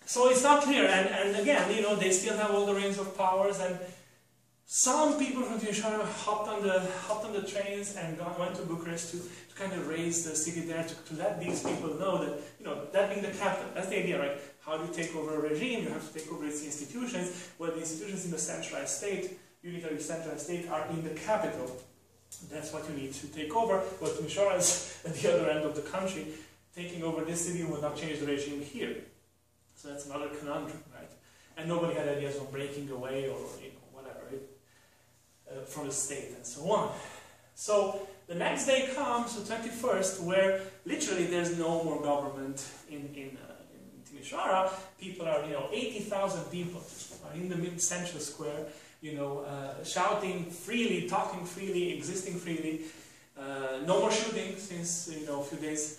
So it's not clear, and again, you know, they still have all the reins of powers, and some people from Timișoara hopped on the trains and went to Bucharest to kind of raise the city there, to let these people know that, you know, that being the capital, that's the idea, right? How do you take over a regime? You have to take over its institutions. Well, the institutions in the centralized state, unitary centralized state, are in the capital. That's what you need to take over. Well, Timișoara is at the other end of the country. Taking over this city will not change the regime here. So that's another conundrum, right? And nobody had ideas of breaking away or, you know, whatever, from the state and so on. So the next day comes, the 21st, where literally there's no more government in Timișoara. People are, you know, 80,000 people are in the mid-central square, you know, shouting freely, talking freely, existing freely. No more shooting since, you know, a few days,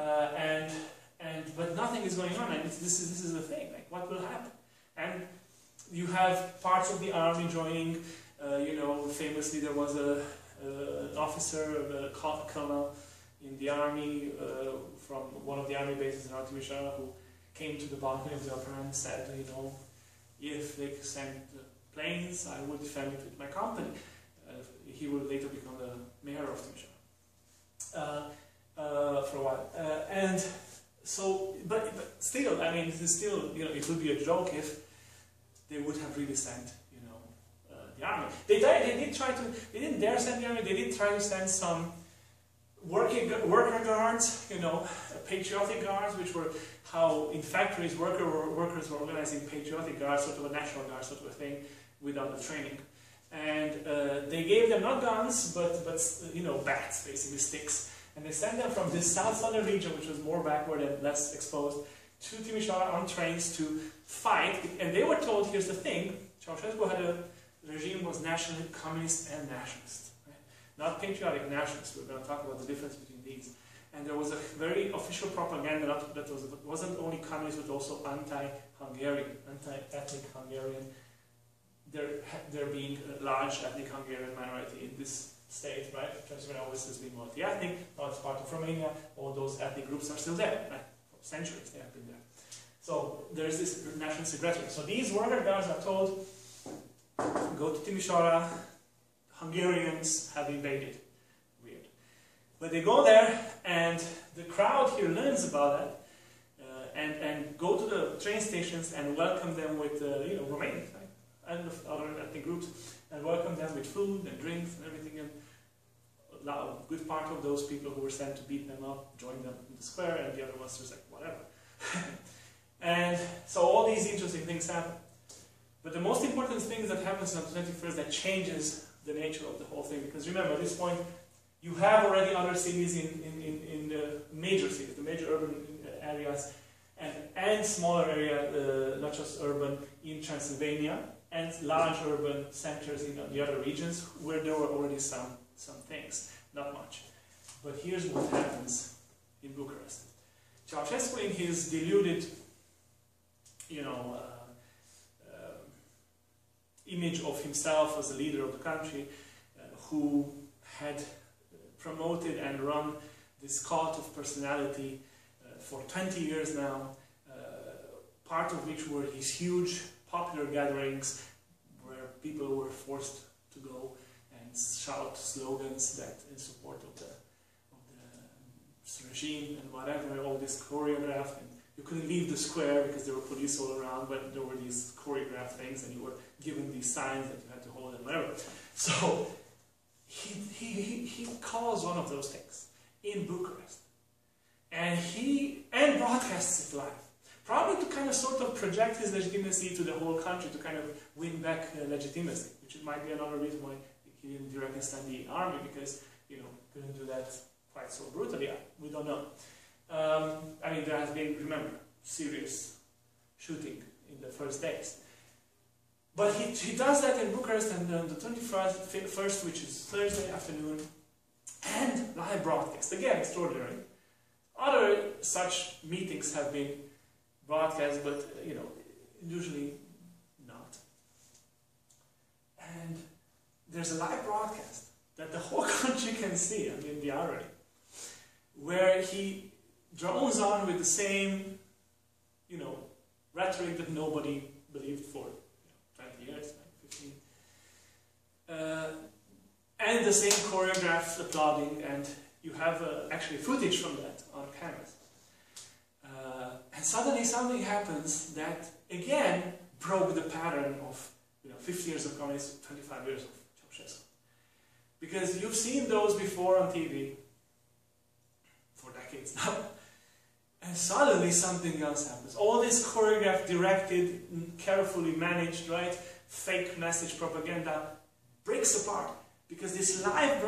but nothing is going on, and this is the thing. Like, what will happen? And you have parts of the army joining. You know, famously there was an officer, a colonel in the army from one of the army bases in Timișoara, who came to the balcony of the opera and said, you know, if they send planes, I will defend it with my company. He will later become the mayor of Timișoara for a while. And so, but still, I mean, it is still, you know, it would be a joke if they would have really sent, you know, the army. They didn't dare send the army. They did try to send some worker guards, you know, patriotic guards, which were how in factories workers were organizing patriotic guards, sort of a national guard sort of a thing, without the training. And they gave them not guns, but you know, bats, basically sticks. And they sent them from this southern region, which was more backward and less exposed, to Timișoara on trains to fight. And they were told, here's the thing, Ceausescu had a regime was national, communist and nationalist. Right? Not patriotic, nationalist. We're going to talk about the difference between these. And there was a very official propaganda that wasn't only communist, but also anti-Hungarian, anti-ethnic Hungarian. There being a large ethnic Hungarian minority in this state, right? Transylvania always has been multi-ethnic. Now it's part of Romania. All those ethnic groups are still there, right? For centuries they have been there. So there's this nationalistic rhetoric. So these worker guards are told, go to Timișoara, Hungarians have invaded. Weird. But they go there, and the crowd here learns about that, and go to the train stations and welcome them with, you know, Romanians, right? And other ethnic groups, and welcome them with food and drinks and everything. And a good part of those people who were sent to beat them up joined them in the square, and the other ones were like, whatever. And so all these interesting things happen. But the most important thing that happens on the 21st that changes the nature of the whole thing, because remember, at this point, you have already other cities in the major cities, the major urban areas, and smaller area, not just urban, in Transylvania, and large urban centers in the other regions where there were already some things, not much. But here's what happens in Bucharest. Ceausescu, in his deluded, you know, image of himself as a leader of the country, who had promoted and run this cult of personality for 20 years now, part of which were his huge popular gatherings where people were forced to go and shout slogans that in support of the regime and whatever, all this choreographed, and you couldn't leave the square because there were police all around, but there were these choreographed things and you were given these signs that you had to hold and whatever. So he calls one of those things in Bucharest, and broadcasts it live. Probably to kind of sort of project his legitimacy to the whole country, to kind of win back legitimacy, which might be another reason why he didn't directly send the army, because, you know, couldn't do that quite so brutally. We don't know. I mean, there has been, remember, serious shooting in the first days. But he does that in Bucharest, and on the 21st, which is Thursday afternoon, and live broadcast. Again, extraordinary. Other such meetings have been broadcast, but, you know, usually not. And there's a live broadcast that the whole country can see, I mean, the irony, where he drones on with the same, you know, rhetoric that nobody believed for 20 years, 15. And the same choreographs applauding, and you have actually footage from that on cameras. And suddenly something happens that again broke the pattern of 50 years of communism, 25 years of Ceausescu. Because you've seen those before on TV for decades now, and suddenly something else happens. All this choreographed, directed, carefully managed, right, fake message propaganda breaks apart. Because this live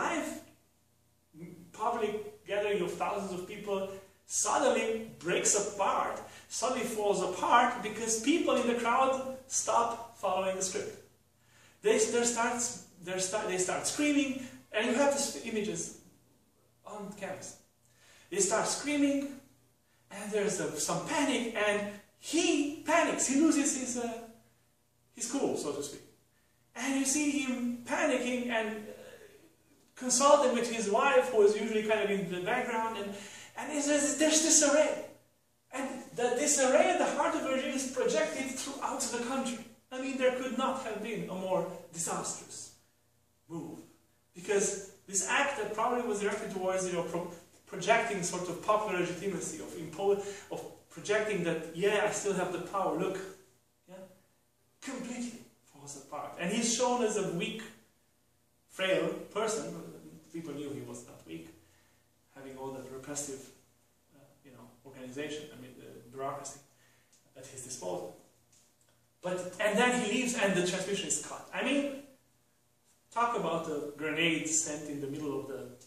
public gathering of thousands of people suddenly breaks apart, suddenly falls apart, because people in the crowd stop following the script. They start screaming, and you have these images on cameras. They start screaming, and there's some panic, and he panics. He loses his cool, so to speak. And you see him panicking and consulting with his wife, who is usually kind of in the background, and there's disarray. And the disarray at the heart of the regime is projected throughout the country. I mean, there could not have been a more disastrous move. Because this act that probably was directed towards, projecting sort of popular legitimacy, of projecting that, yeah, I still have the power, look, yeah, completely falls apart. And he's shown as a weak, frail person. People knew he was not weak, having all that repressive, organization, the bureaucracy at his disposal. And then he leaves, and the transmission is cut. I mean, talk about the grenades sent in the middle of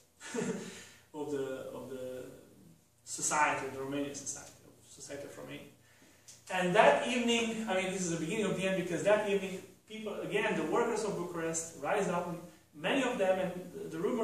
the society, the Romanian society of Romania. And that evening, this is the beginning of the end, because that evening, people, again, the workers of Bucharest rise up, many of them, and the rumor,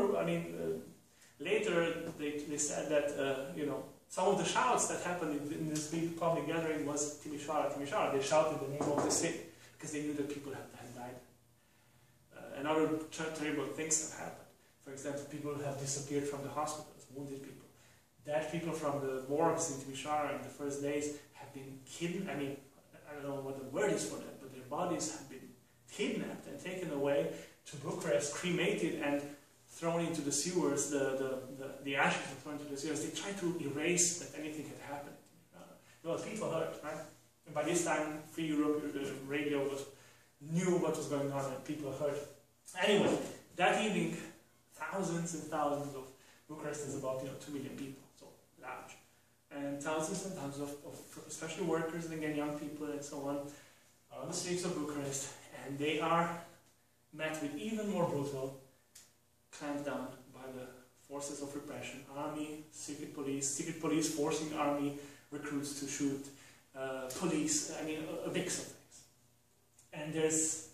later they said that, some of the shouts that happened in this big public gathering was Timișoara, Timișoara. They shouted the name of the city because they knew that people had died. And other terrible things have happened. For example, people have disappeared from the hospitals, wounded people. Dead people from the morgues in Timișoara in the first days have been kidnapped. I don't know what the word is for that, but their bodies have been kidnapped and taken away to Bucharest, cremated, and thrown into the sewers. The ashes were thrown into the sewers. They tried to erase that anything had happened. Well, people heard, right? And by this time, Free Europe radio knew what was going on, and people heard. Anyway, that evening, thousands and thousands of Bucharest is about 2 million people, so large, and thousands of especially workers and again young people and so on are on the streets of Bucharest, and they are met with even more brutal clampdown by the forces of repression, army, secret police forcing army recruits to shoot, police, a mix of things. And there's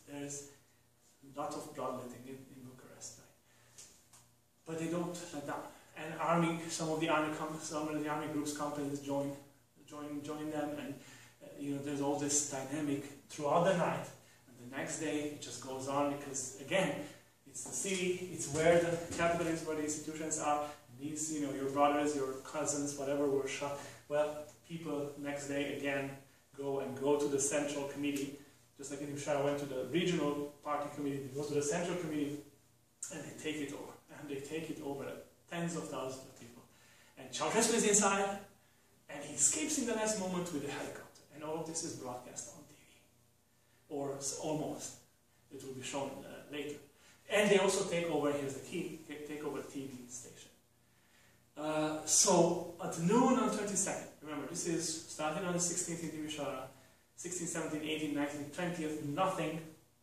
a lot of bloodletting in Bucharest, right? But they don't let down. And some of the army groups, companies join them, and there's all this dynamic throughout the night. And the next day it just goes on, because again, it's the city, it's where the capital is, where the institutions are. These, your brothers, your cousins, whatever, were shot. Well, people next day again go to the central committee, just like in Timișoara went to the regional party committee. They go to the central committee, and they take it over. And they take it over, tens of thousands of people. And Ceausescu is inside, and he escapes in the last moment with a helicopter. And all of this is broadcast on TV, or almost. It will be shown later. And they also take over, here's the key, take over the TV station. So, at noon on 22nd, remember, this is starting on the 16th in Timișoara, 16th, 17th, 18th, 19th, 20th, nothing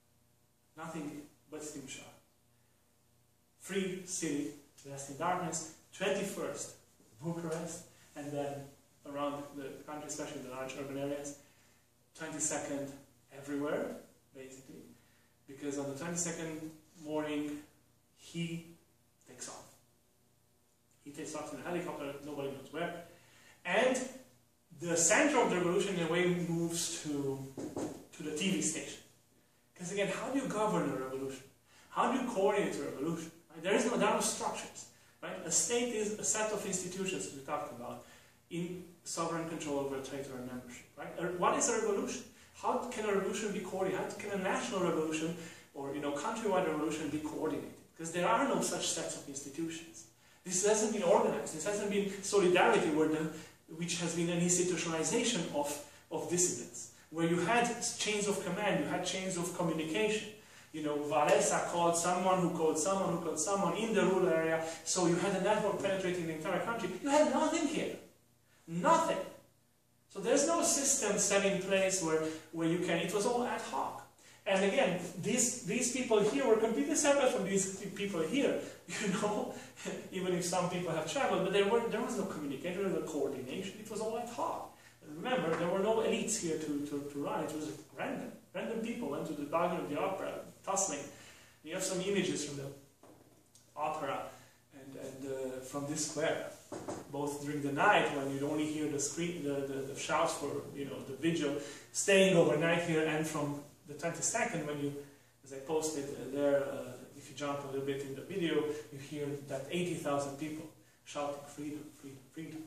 but Timișoara. Free city, rest in darkness. 21st, Bucharest, and then around the country, especially the large urban areas. 22nd, everywhere, basically, because on the 22nd morning, he takes off. He takes off in a helicopter, nobody knows where. And the center of the revolution, in a way, moves to the TV station. Because again, how do you govern a revolution? How do you coordinate a revolution? Right? There are no structures. Right? A state is a set of institutions we talked about. in sovereign control over territorial membership. Right? What is a revolution? How can a revolution be coordinated? How can a national revolution or countrywide revolution be coordinated? Because there are no such sets of institutions. This hasn't been organized. This hasn't been solidarity, which has been an institutionalization of dissidents, where you had chains of command, you had chains of communication. Walesa called someone who called someone who called someone in the rural area, so you had a network penetrating the entire country. You had nothing here. Nothing. So there's no system set in place where you can, it was all ad hoc. And again, these people here were completely separate from these people here, even if some people have traveled, but there was no communication, there was no coordination, it was all ad hoc. Remember, there were no elites here to run, it was random. Random people went to the balcony of the opera, tussling. You have some images from the opera and from this square, both during the night when you'd only hear the shouts for the vigil, staying overnight here, and from the 22nd when you, as I posted there, if you jump a little bit in the video, you hear that 80,000 people shouting freedom, freedom, freedom.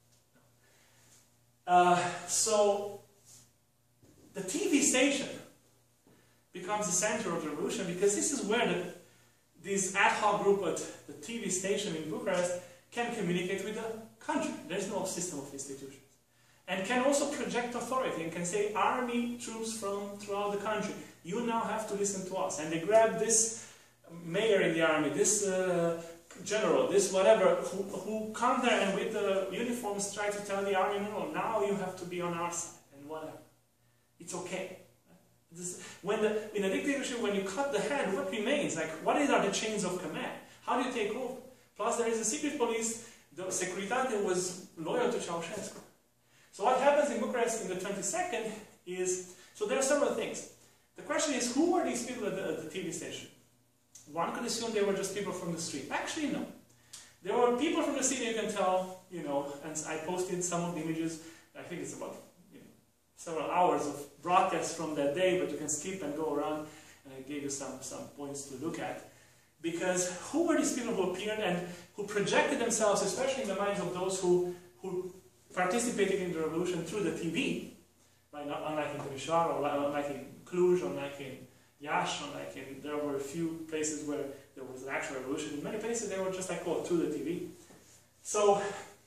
So the TV station becomes the center of the revolution, because this is where this ad hoc group at the TV station in Bucharest can communicate with the country. There's no system of institutions. And can also project authority and can say, army troops from throughout the country, you now have to listen to us. And they grab this mayor in the army, this general, this whatever, who come there and with the uniforms try to tell the army, no, now you have to be on our side and whatever. It's okay. In a dictatorship, when you cut the head, what remains? Like, what are the chains of command? How do you take over? Plus, there is a secret police. The Securitate was loyal to Ceausescu. So what happens in Bucharest in the 22nd is, so there are several things. The question is, who were these people at the TV station? One could assume they were just people from the street. Actually, no. There were people from the city, you can tell, and I posted some of the images. I think it's about several hours of broadcasts from that day, but you can skip and go around, and I gave you some points to look at. Because who were these people who appeared and who projected themselves, especially in the minds of those who participated in the revolution through the TV, right? Unlike in Timișoara, or unlike in Cluj, unlike in Iași, there were a few places where there was an actual revolution. In many places they were just like, through the TV. So,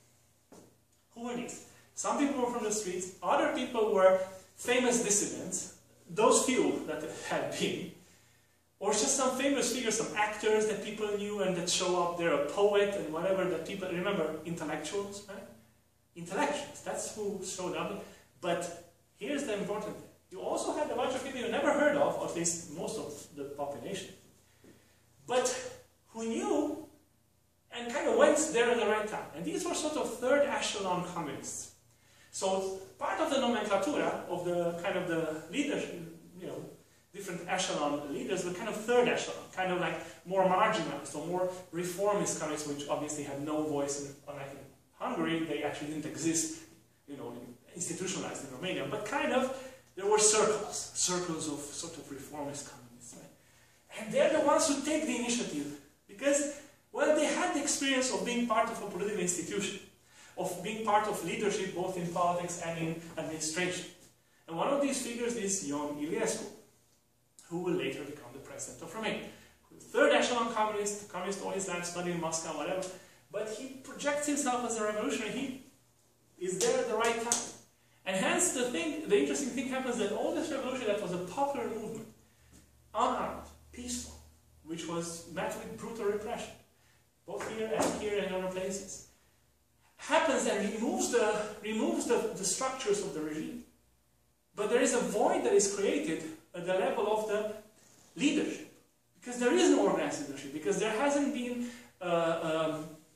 who were these? Some people were from the streets, other people were famous dissidents, those few that had been, or just some famous figures, some actors that people knew and that show up there, a poet and whatever that people, remember, intellectuals, right? Intellectuals, that's who showed up. But here's the important thing. You also had a bunch of people you never heard of, or at least most of the population, but who knew and kind of went there at the right time. And these were sort of third echelon communists. So part of the nomenclatura of the kind of the leadership, different echelon leaders were kind of third echelon, kind of like more marginalized or more reformist communists, which obviously had no voice, unlike in Hungary, they actually didn't exist, institutionalized in Romania, but kind of, there were circles of sort of reformist communists, right? And they're the ones who take the initiative, because, well, they had the experience of being part of a political institution, of being part of leadership, both in politics and in administration. And one of these figures is Ion Iliescu, who will later become the president of Romania. Third echelon communist all his life, studied in Moscow, whatever, but he projects himself as a revolutionary. He is there at the right time. And hence the interesting thing happens that all this revolution that was a popular movement, unarmed, peaceful, which was met with brutal repression, both here and in other places, happens and removes the structures of the regime. But there is a void that is created at the level of the leadership, because there is no organized leadership, because there hasn't been a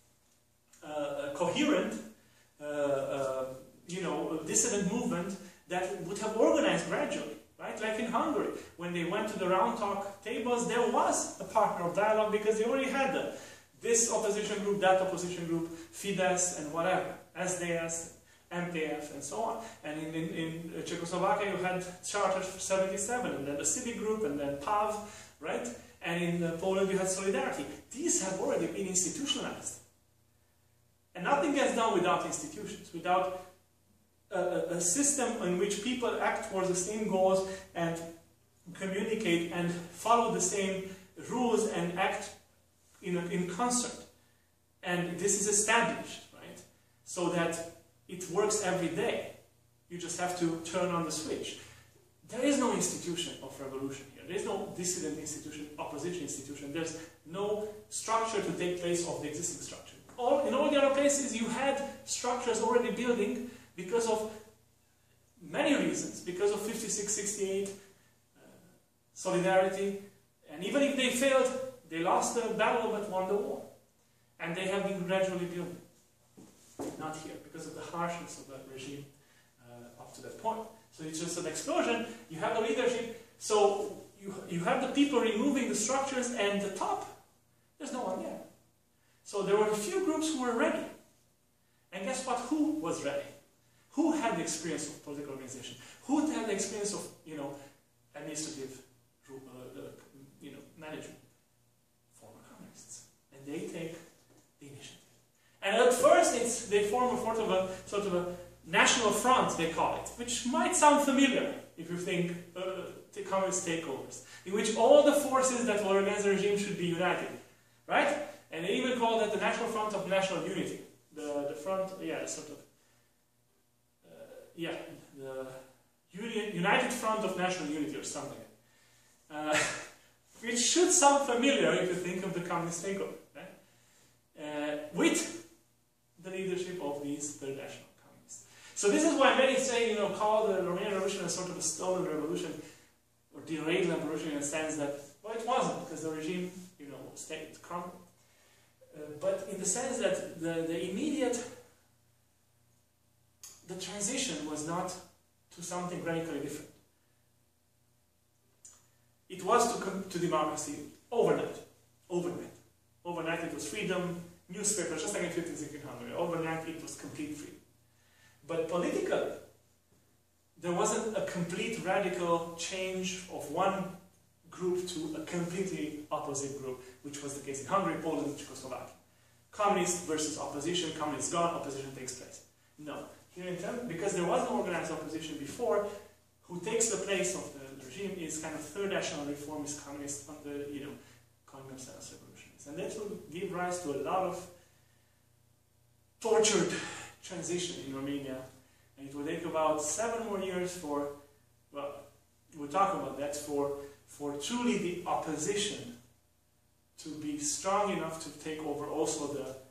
coherent, dissident movement that would have organized gradually, right? Like in Hungary, when they went to the round talk tables, there was a partner of dialogue because they already had this opposition group, that opposition group, Fidesz and whatever, SDS, MPF and so on. And in Czechoslovakia you had Charter 77, and then the Civic Group, and then PAV, right? And in Poland you had Solidarity. These have already been institutionalized. And nothing gets done without institutions, without a system in which people act towards the same goals and communicate and follow the same rules and act in concert. And this is established, right? So that it works every day. You just have to turn on the switch. There is no institution of revolution here. There is no dissident institution, opposition institution. There's no structure to take place of the existing structure. In all the other places, you had structures already building because of many reasons. Because of 56, 68, solidarity. And even if they failed, they lost the battle but won the war. And they have been gradually building. Not here, because of the harshness of that regime up to that point. So it's just an explosion. You have the leadership. So you have the people removing the structures, and the top, there's no one there. So there were a few groups who were ready. And guess what? Who was ready? Who had the experience of political organization? Who had the experience of, administrative, management? Former communists. And they take the initiative. And at first, they form a sort of a national front, they call it, which might sound familiar if you think communist takeovers, in which all the forces that will organize the regime should be united, right? And they even call that the National Front of National Unity. The front, the United Front of National Unity or something. Which should sound familiar if you think of the communist takeover, right? With the leadership of these third national communists. So this is why many say, call the Romanian Revolution a sort of a stolen revolution, or derailed revolution in a sense that, well, it wasn't, because the regime, stayed crumbled. But in the sense that the immediate, the transition was not to something radically different. It was to democracy overnight. Overnight it was freedom, newspapers, just like in 1560 Hungary. Overnight it was complete freedom. But politically, there wasn't a complete radical change of one group to a completely opposite group, which was the case in Hungary, Poland, Czechoslovakia. Communist versus opposition, communists gone, opposition takes place. No. Here in terms, because there was no organized opposition before, who takes the place of the regime is kind of third national reformist communists under, calling themselves revolutionists. And that will give rise to a lot of tortured transition in Romania. And it will take about 7 more years for, well, we'll talk about that, for truly the opposition to be strong enough to take over also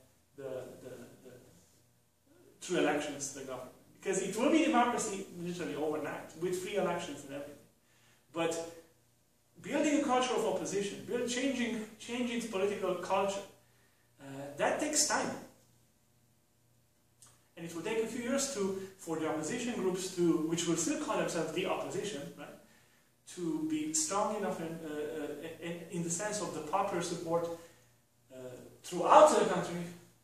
through elections the government. Because it will be democracy literally overnight, with free elections and everything. But building a culture of opposition, changing its political culture, that takes time. And it will take a few years for the opposition groups which will still call themselves the opposition, right, to be strong enough in the sense of the popular support throughout the country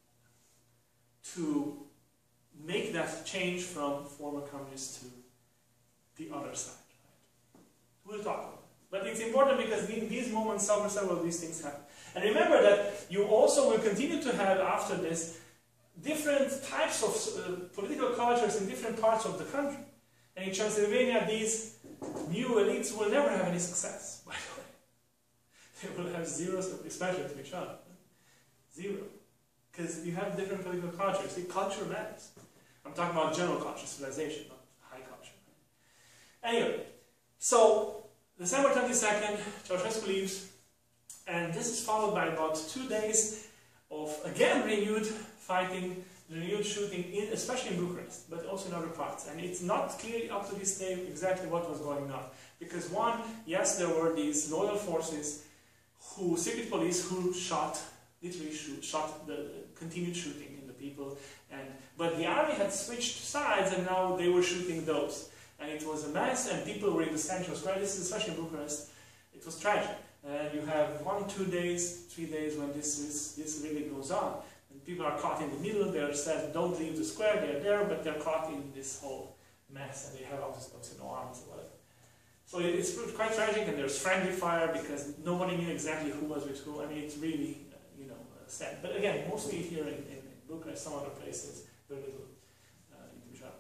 to make that change from former communists to the other side. Right? We'll talk about it. But it's important because in these moments, several of these things happen. And remember that you also will continue to have, after this, different types of political cultures in different parts of the country. And in Transylvania, these new elites will never have any success, by the way. They will have zero, especially to each other. Zero. Because you have different political cultures. See, culture matters. I'm talking about general culture, civilization, not high culture. Anyway, so December 22nd, Ceausescu leaves, and this is followed by about 2 days of, again, renewed fighting, renewed shooting, especially in Bucharest, but also in other parts. And it's not clear up to this day exactly what was going on. Because one, yes, there were these loyal forces, secret police, who literally continued shooting in the people. But the army had switched sides, and now they were shooting those. And it was a mess, and people were in the central square. This is especially in Bucharest. It was tragic. And you have 1, 2 days, 3 days when this really goes on. And people are caught in the middle. They're said, don't leave the square. They're there, but they're caught in this whole mess, and they have obviously no arms or whatever. So it's quite tragic, and there's friendly fire because nobody knew exactly who was with who. I mean, it's really, sad. But again, mostly here in Bucharest, some other places, very little in Timișoara.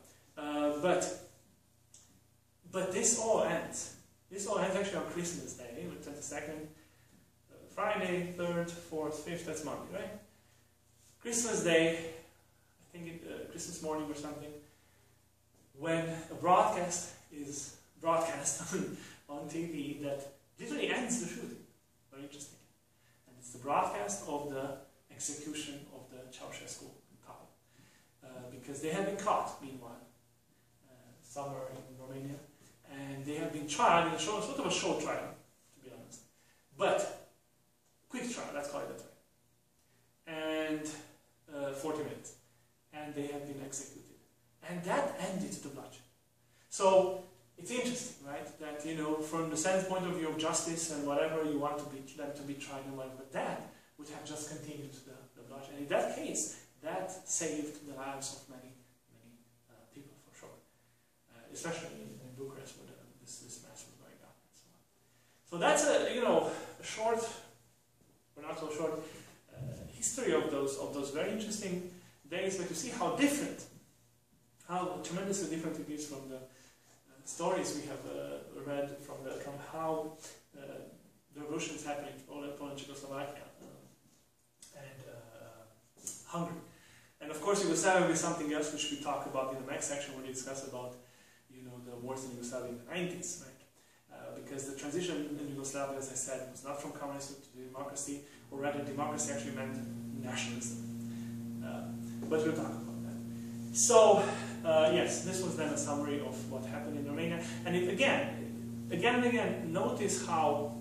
But this all ends. This all ends actually on Christmas Day, the 22nd, Friday, 3rd, 4th, 5th, that's Monday, right? Christmas Day, I think Christmas morning or something, when a broadcast is broadcast on TV that literally ends the shooting. Very interesting. And it's the broadcast of the execution of the Ceausescu couple. Because they have been caught, meanwhile, somewhere in Romania. And they have been tried in a sort of a short trial, to be honest. But, quick trial, let's call it that way. And 40 minutes. And they have been executed. And that ended the bloodshed. So, it's interesting, right? That, you know, from the standpoint of view of justice and whatever you want them to be tried and whatever, that would have just continued the bloodshed. And in that case, that saved the lives of many people, for sure. Especially in Bucharest, where this mess was going on and so on. So that's a short, or not so short, history of those very interesting days. But you see how different, how tremendously different it is from the stories we have read from how the revolutions happening in Poland, Czechoslovakia, and Hungary. And of course, Yugoslavia will be something else which we talk about in the next section when we discuss about the wars in Yugoslavia in the 90s, right? Because the transition in Yugoslavia, as I said, was not from communism to democracy, or rather, democracy actually meant nationalism. But we'll talk about that. So, yes, this was then a summary of what happened in Romania. And again and again, notice how,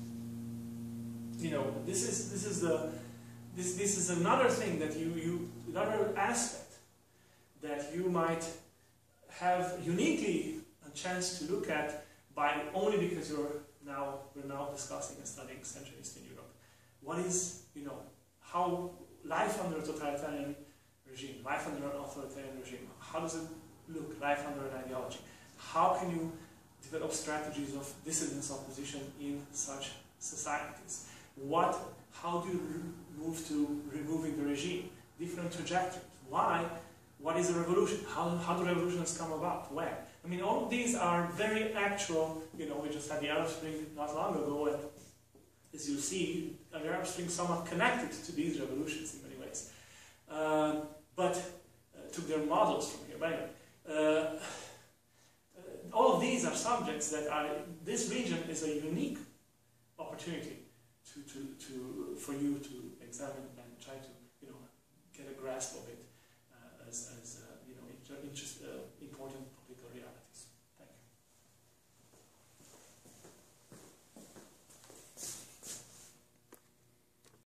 this is another thing that another aspect that you might have uniquely a chance to look at by only because we're now discussing and studying Central Eastern Europe. What is, how life under a totalitarian regime, life under an authoritarian regime, how does it look, life under an ideology? How can you develop strategies of dissidence, opposition in such societies? How do you move to removing the regime? Different trajectories. Why? What is a revolution? How do revolutions come about? Where? I mean, all of these are very actual. We just had the Arab Spring not long ago, and as you see, the Arab Spring is somewhat connected to these revolutions in many ways. But took their models from here. But anyway, all of these are subjects that this region is a unique opportunity for you to examine and try to get a grasp of it as